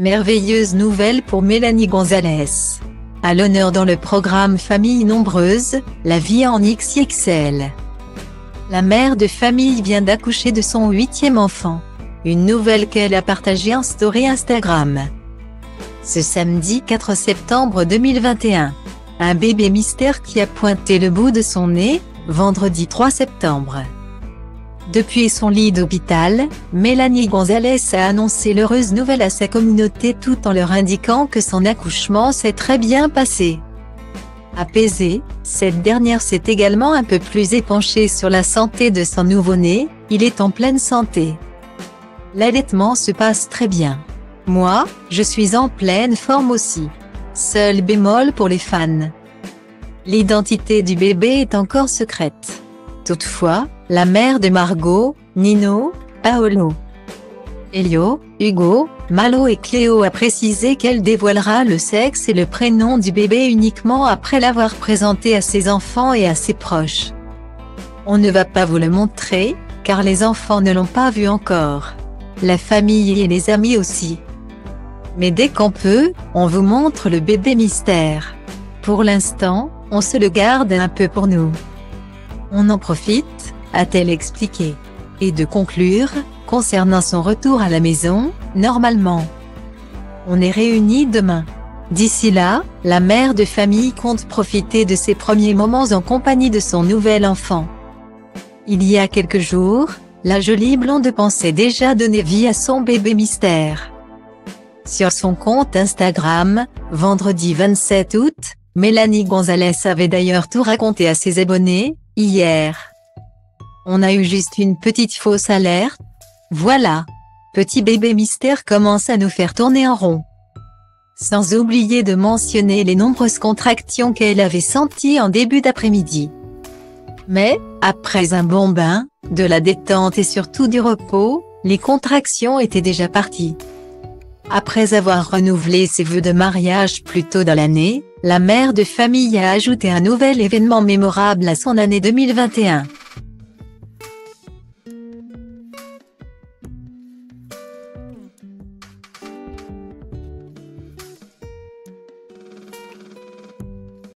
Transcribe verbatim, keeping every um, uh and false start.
Merveilleuse nouvelle pour Mélanie Gonzalez. À l'honneur dans le programme Famille nombreuse, la vie en X X L. La mère de famille vient d'accoucher de son huitième enfant. Une nouvelle qu'elle a partagée en story Instagram. Ce samedi quatre septembre deux mille vingt et un. Un bébé mystère qui a pointé le bout de son nez, vendredi trois septembre. Depuis son lit d'hôpital, Mélanie Gonzalez a annoncé l'heureuse nouvelle à sa communauté tout en leur indiquant que son accouchement s'est très bien passé. Apaisée, cette dernière s'est également un peu plus épanchée sur la santé de son nouveau-né, il est en pleine santé. L'allaitement se passe très bien. Moi, je suis en pleine forme aussi. Seul bémol pour les fans. L'identité du bébé est encore secrète. Toutefois, la mère de Margot, Nino, Paolo, Elio, Hugo, Malo et Cléo a précisé qu'elle dévoilera le sexe et le prénom du bébé uniquement après l'avoir présenté à ses enfants et à ses proches. On ne va pas vous le montrer, car les enfants ne l'ont pas vu encore. La famille et les amis aussi. Mais dès qu'on peut, on vous montre le bébé mystère. Pour l'instant, on se le garde un peu pour nous. On en profite, a-t-elle expliqué. Et de conclure, concernant son retour à la maison, normalement. On est réunis demain. D'ici là, la mère de famille compte profiter de ses premiers moments en compagnie de son nouvel enfant. Il y a quelques jours, la jolie blonde pensait déjà donner vie à son bébé mystère. Sur son compte Instagram, vendredi vingt-sept août, Mélanie Gonzalez avait d'ailleurs tout raconté à ses abonnés, hier. On a eu juste une petite fausse alerte. Voilà. Petit bébé mystère commence à nous faire tourner en rond. Sans oublier de mentionner les nombreuses contractions qu'elle avait senties en début d'après-midi. Mais, après un bon bain, de la détente et surtout du repos, les contractions étaient déjà parties. Après avoir renouvelé ses vœux de mariage plus tôt dans l'année, la mère de famille a ajouté un nouvel événement mémorable à son année deux mille vingt et un.